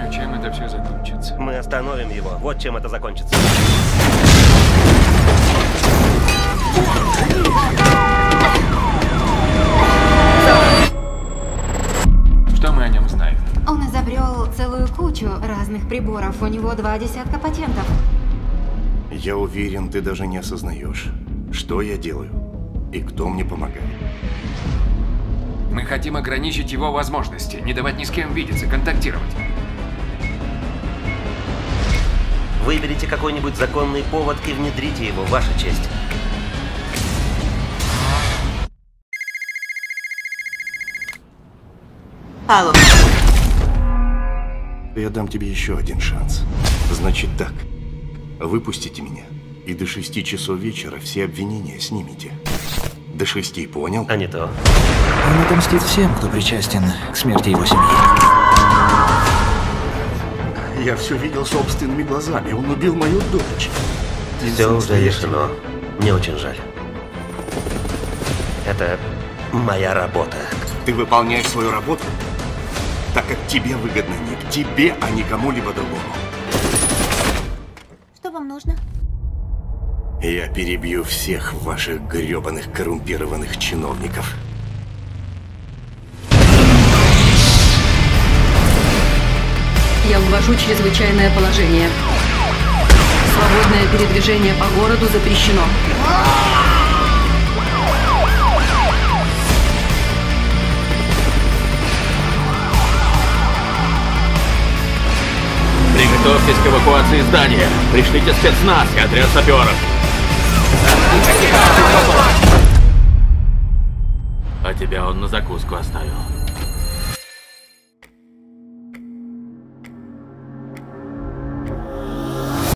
А чем это все закончится? Мы остановим его. Вот чем это закончится. Что мы о нем знаем? Он изобрел целую кучу разных приборов. У него 20 патентов. Я уверен, ты даже не осознаешь, что я делаю и кто мне помогает. Мы хотим ограничить его возможности, не давать ни с кем видеться, контактировать. Выберите какой-нибудь законный повод и внедрите его, ваша честь. Алло. Я дам тебе еще один шанс. Значит так, выпустите меня, и до 6 часов вечера все обвинения снимите. До 6, понял? А не то. Он отомстит всем, кто причастен к смерти его семьи. Я все видел собственными глазами. Он убил мою дочь. Все уже решено. Мне очень жаль. Это моя работа. Ты выполняешь свою работу так, как тебе выгодно, не к тебе, а не кому-либо другому. Что вам нужно? Я перебью всех ваших гребаных коррумпированных чиновников. Я ввожу чрезвычайное положение. Свободное передвижение по городу запрещено. Приготовьтесь к эвакуации здания. Пришлите спецназ и отряд саперов. А тебя он на закуску оставил.